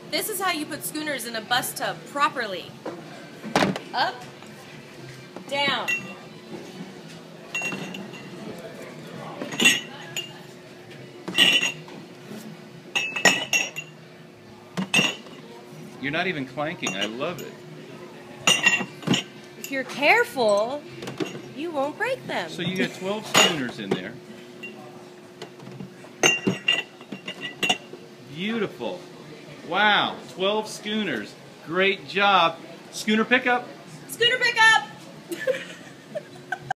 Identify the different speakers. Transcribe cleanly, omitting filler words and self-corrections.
Speaker 1: This is how you put schooners in a bus tub properly. Up, down.
Speaker 2: You're not even clanking. I love it.
Speaker 1: If you're careful, you won't break them.
Speaker 2: So you got 12 schooners in there. Beautiful. Wow, 12 schooners. Great job. Schooner pickup.
Speaker 1: Schooner pickup!